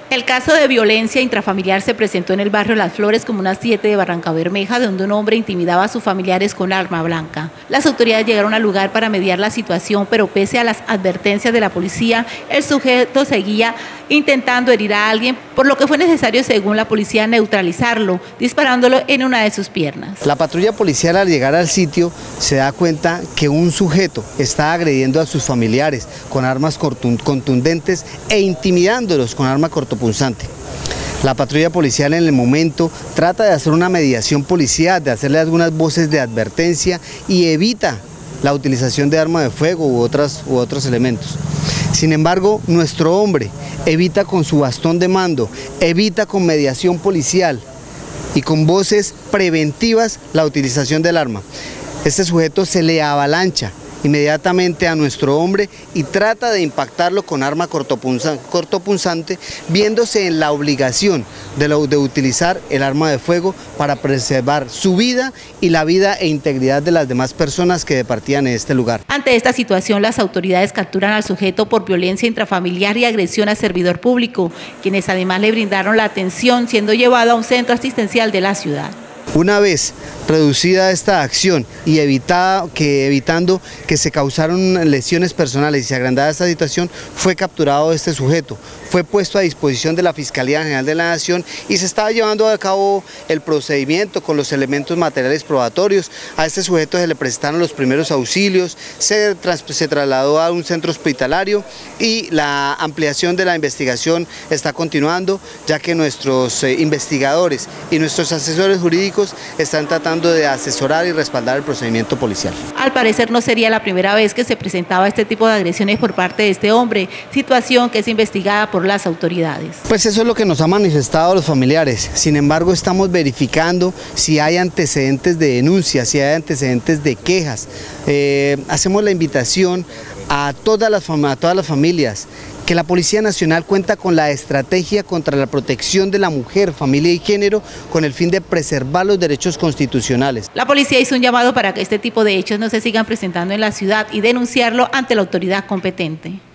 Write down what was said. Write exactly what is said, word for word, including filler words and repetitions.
El caso de violencia intrafamiliar se presentó en el barrio Las Flores, Comuna siete de Barrancabermeja, donde un hombre intimidaba a sus familiares con arma blanca. Las autoridades llegaron al lugar para mediar la situación, pero pese a las advertencias de la policía, el sujeto seguía intentando herir a alguien, por lo que fue necesario, según la policía, neutralizarlo, disparándolo en una de sus piernas. La patrulla policial, al llegar al sitio, se da cuenta que un sujeto está agrediendo a sus familiares con armas contundentes e intimidándolos con arma cortopunzante. La patrulla policial en el momento trata de hacer una mediación policial, de hacerle algunas voces de advertencia y evita la utilización de arma de fuego u, otras, u otros elementos. Sin embargo, nuestro hombre evita con su bastón de mando, evita con mediación policial y con voces preventivas la utilización del arma. Este sujeto se le avalancha inmediatamente a nuestro hombre y trata de impactarlo con arma cortopunzante, viéndose en la obligación de, lo, de utilizar el arma de fuego para preservar su vida y la vida e integridad de las demás personas que departían en este lugar. Ante esta situación, las autoridades capturan al sujeto por violencia intrafamiliar y agresión a servidor público, quienes además le brindaron la atención, siendo llevado a un centro asistencial de la ciudad. Una vez reducida esta acción y evitada, que, evitando que se causaron lesiones personales y se agrandara esta situación, fue capturado este sujeto, fue puesto a disposición de la Fiscalía General de la Nación y se estaba llevando a cabo el procedimiento con los elementos materiales probatorios. A este sujeto se le prestaron los primeros auxilios, se, tras, se trasladó a un centro hospitalario y la ampliación de la investigación está continuando, ya que nuestros eh, investigadores y nuestros asesores jurídicos están tratando de asesorar y respaldar el procedimiento policial. Al parecer no sería la primera vez que se presentaba este tipo de agresiones por parte de este hombre, situación que es investigada por las autoridades. Pues eso es lo que nos han manifestado los familiares. Sin embargo, estamos verificando si hay antecedentes de denuncia, si hay antecedentes de quejas. Eh, hacemos la invitación a todas las, a todas las familias que la Policía Nacional cuenta con la estrategia contra la protección de la mujer, familia y género con el fin de preservar los derechos constitucionales. La policía hizo un llamado para que este tipo de hechos no se sigan presentando en la ciudad y denunciarlo ante la autoridad competente.